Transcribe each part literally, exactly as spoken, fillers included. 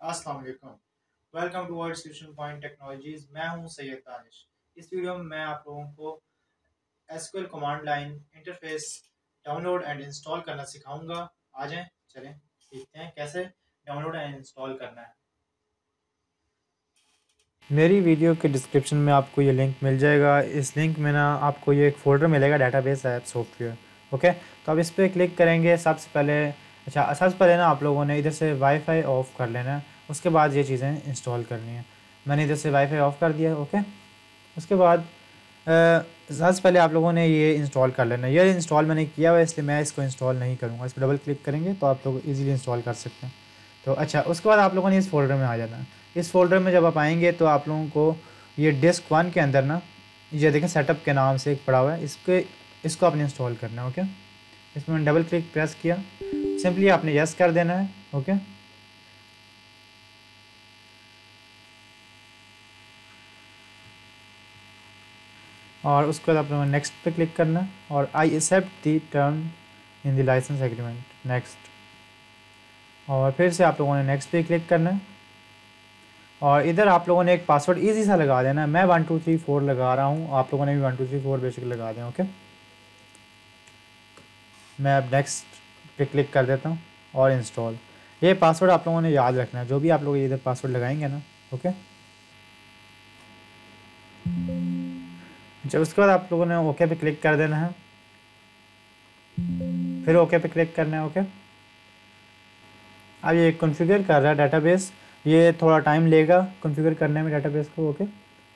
अस्सलाम वालेकुम। Welcome to world solution point technologies. मैं हूं सैयद तानिश। इस वीडियो में मैं आप लोगों को SQL command line interface download and install करना सिखाऊंगा। आ जाएं, चलें सीखते हैं कैसे डाउनलोड एंड इंस्टॉल करना है। मेरी वीडियो के डिस्क्रिप्शन में आपको ये लिंक मिल जाएगा। इस लिंक में ना आपको ये एक फ़ोल्डर मिलेगा, डेटाबेस ऐप सॉफ्टवेयर। ओके, तो आप इस पर क्लिक करेंगे। सबसे पहले अच्छा सबसे पहले ना आप लोगों ने इधर से वाईफाई ऑफ़ कर लेना है। उसके बाद ये चीज़ें इंस्टॉल करनी है। मैंने इधर से वाईफाई ऑफ़ कर दिया। ओके, उसके बाद सबसे पहले आप लोगों ने ये इंस्टॉल कर लेना है। ये इंस्टॉल मैंने किया हुआ है, इसलिए मैं इसको इंस्टॉल नहीं करूँगा। इस पर डबल क्लिक करेंगे तो आप लोग ईज़िली इंस्टॉल कर सकते हैं। तो अच्छा, उसके बाद आप लोगों ने इस फोल्डर में आ जाना है। इस फोल्डर में जब आप आएंगे तो आप लोगों को ये डिस्क वन के अंदर ना ये देखें सेटअप के नाम से एक पड़ा हुआ है, इसके इसको आपने इंस्टॉल करना है। ओके, इसमें डबल क्लिक प्रेस किया, सिंपली आपने यस कर देना है। ओके, और उसके बाद आप लोगों ने नेक्स्ट पे क्लिक करना है और I accept the term in the licence agreement, next. और फिर से आप लोगों ने नेक्स्ट पे क्लिक करना है और इधर आप लोगों ने एक पासवर्ड इजी सा लगा देना है। मैं वन टू थ्री फोर लगा रहा हूँ, आप लोगों ने भी one two three four basic लगा दें। ओके, मैं अब नेक्स्ट पे क्लिक कर देता हूँ और इंस्टॉल। ये पासवर्ड आप लोगों ने याद रखना है, जो भी आप लोग इधर पासवर्ड लगाएंगे ना। ओके, जब उसके बाद आप लोगों ने ओके पे क्लिक कर देना है, फिर ओके पे क्लिक करना है। ओके, अब ये कॉन्फ़िगर कर रहा है डेटाबेस, ये थोड़ा टाइम लेगा कॉन्फ़िगर करने में डेटाबेस को। ओके,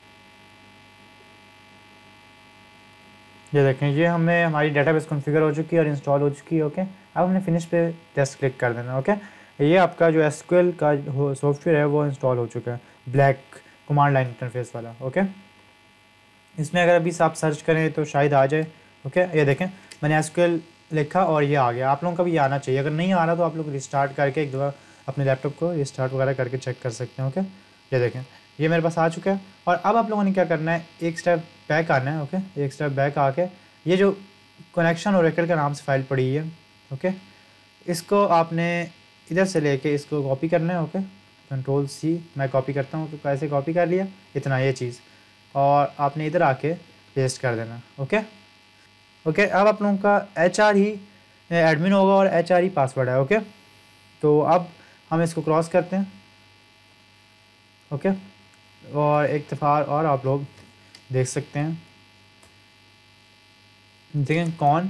ये देखें, ये हमें हमारी डेटाबेस कॉन्फ़िगर हो चुकी है और इंस्टॉल हो चुकी है। ओके, अब हमने फिनिश पे जस्ट क्लिक कर देना। ओके, ये आपका जो एसक्यूएल का सॉफ्टवेयर है वो इंस्टॉल हो चुका है, ब्लैक कमांड लाइन इंटरफेस वाला। ओके, इसमें अगर अभी आप सर्च करें तो शायद आ जाए। ओके, ये देखें मैंने एसक्यूएल लिखा और ये आ गया। आप लोगों का भी ये आना चाहिए। अगर नहीं आ रहा तो आप लोग रिस्टार्ट करके एक दफ़ा अपने लैपटॉप को रिस्टार्ट वगैरह करके चेक कर सकते हैं। ओके, ये देखें ये मेरे पास आ चुका है। और अब आप लोगों ने क्या करना है, एक स्टेप बैक आना है। ओके, एक स्टेप बैक आके ये जो कनेक्शन ओरेकल के नाम से फाइल पड़ी है, ओके, इसको आपने इधर से लेके इसको कॉपी करना है। ओके, कंट्रोल सी मैं कॉपी करता हूँ। तो कैसे कॉपी कर लिया इतना ये चीज़, और आपने इधर आके पेस्ट कर देना। ओके ओके, अब आप लोगों का एच आर ही एडमिन होगा और एच आर ही पासवर्ड है। ओके, तो अब हम इसको क्रॉस करते हैं। ओके, और एक दफ़ा और आप लोग देख सकते हैं, देखें कौन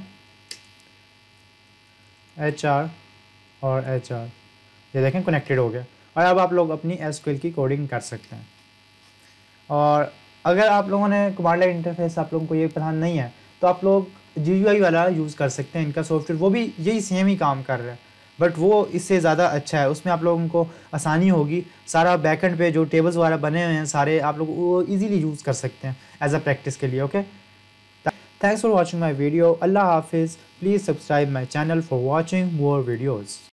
एच आर और एच आर, ये देखें कनेक्टेड हो गया। और अब आप लोग अपनी एसक्यूएल की कोडिंग कर सकते हैं। और अगर आप लोगों ने कमांड लाइन इंटरफेस आप लोगों को ये पसंद नहीं है तो आप लोग जी यू आई वाला यूज़ कर सकते हैं। इनका सॉफ्टवेयर वो भी यही सेम ही काम कर रहा है, बट वो इससे ज़्यादा अच्छा है। उसमें आप लोगों को आसानी होगी, सारा बैकएंड पे जो टेबल्स वगैरह बने हुए हैं सारे आप लोग वो इजीली यूज़ कर सकते हैं एज अ प्रैक्टिस के लिए। Okay, thanks for watching my video. अल्लाह हाफिज़। Please subscribe my channel for watching more videos.